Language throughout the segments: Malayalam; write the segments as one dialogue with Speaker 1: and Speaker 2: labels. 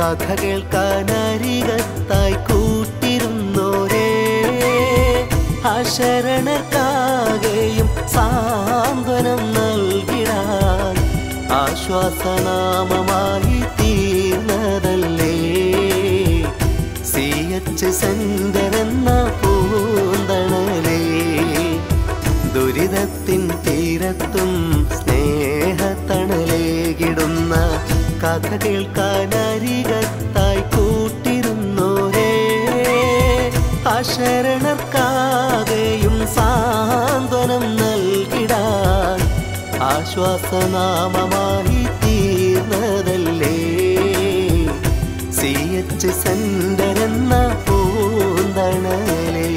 Speaker 1: കഥ കേൾക്കാനരികത്തായി കൂട്ടിരുന്നോരേ അശരണർക്കാകെയും സാന്ത്വനം നൽകിടാൻ ആശ്വാസനാമമായി തീർന്നതല്ലേ CH സെന്റർ എന്ന പൂന്തണലേ. ദുരിതത്തിൻ തീരത്തും സ്നേഹത്തണലേകിടുന്ന കഥ കേൾക്കാനരികത്തായി കൂട്ടിരുന്നോരേ അശരണർക്കാകെയും സാന്ത്വനം നൽകിടാൻ ആശ്വാസനാമമായി തീർന്നതല്ലേ CH സെന്റർ എന്ന പൂന്തണലേ.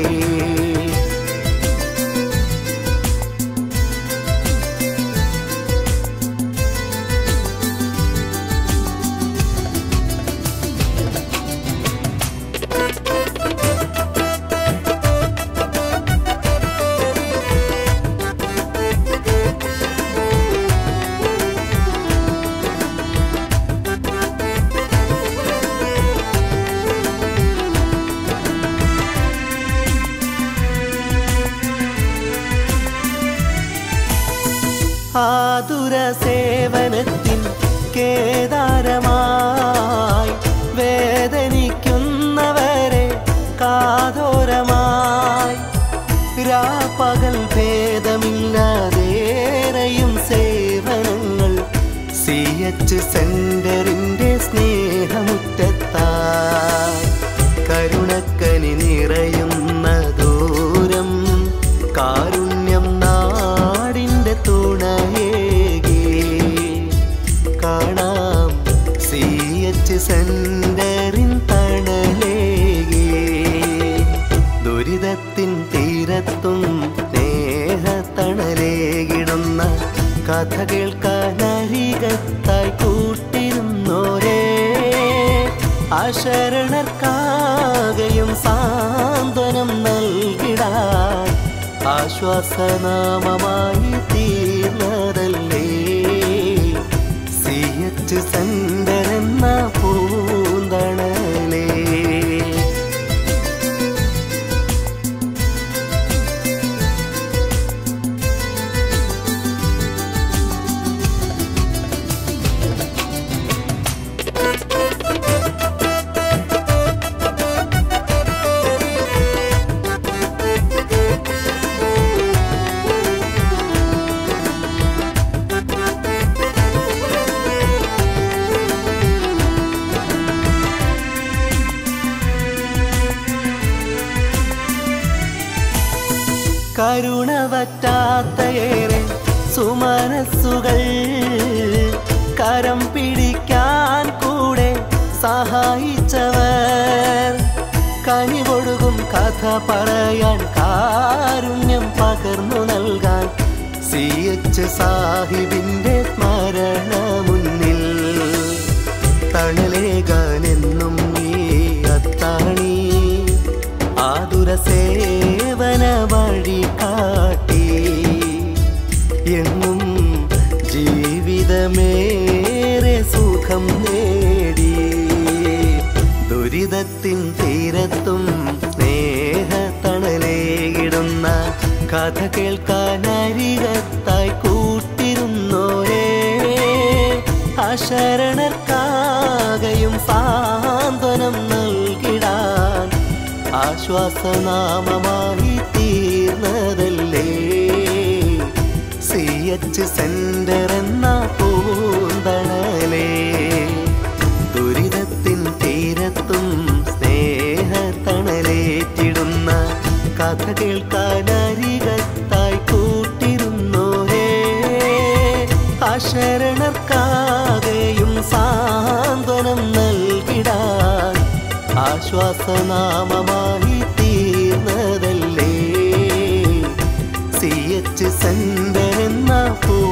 Speaker 1: ആതുര സേവനത്തിൻ കേദാരമായി വേദനിക്കുന്നവരെ കാതോരമായി രാപ്പകൽ ഭേദമില്ലാതേറെയും സേവനങ്ങൾ CH സെന്ററിന്റെ സ്നേഹമുറ്റത്തായി കരുണക്കനി നിറയുന്ന ദൂരം കാരുണ്യം നാടിന്റെ തുണയേകി കാണാം CH സെന്ററിൻ തണലേകി. ദുരിതത്തിൻ തീരത്തും സ്നേഹത്തണലേകിടുന്ന കഥ കേൾക്കാനരികത്തായി കൂട്ടിരുന്നോരേ അശരണർക്കാകെയും സാന്ത്വനം നൽകിടാൻ ആശ്വാസനാമമായി തീർന്നതല്ലേ CH സെന്റർ എന്ന പൂന്തണലേ. കരുണ വറ്റാത്തയേറെ സുമനസ്സുകൾ കരം പിടിക്കാൻ കൂടെ സഹായിച്ചവർ കനിവൊഴുകും കഥ പറയാൻ കാരുണ്യം പകർന്നു നൽകാൻ CH സാഹിബിന്റെ സ്മരണ മുന്നിൽ തണലേകാനെന്നും ഈ അത്താണി ആതുര സേവന വഴി കാട്ടി എങ്ങും ജീവിതമേറെ സുഖം നേടി. ദുരിതത്തിൻ തീരത്തും സ്നേഹത്തണലേകിടുന്ന കഥ കേൾക്കാനരികത്തായി കൂട്ടിരുന്നോരേ അശരണർക്കാകെയും സാന്ത്വനം നൽകിടാൻ ആശ്വാസനാമമായി തീർന്നതല്ലേ CH സെന്റർ എന്ന പൂന്തണലേ. ദുരിതത്തിൻ തീരത്തും സ്നേഹത്തണലേറ്റിടുന്ന കഥ കേൾക്കാനരികത്തായി കൂട്ടിരുന്നോരേ അശരണർക്കാകെയും സാന്ത്വനം നൽകിടാൻ ആശ്വാസനാമമായി തീർന്നതല്ലേ CH സെന്റർ എന്ന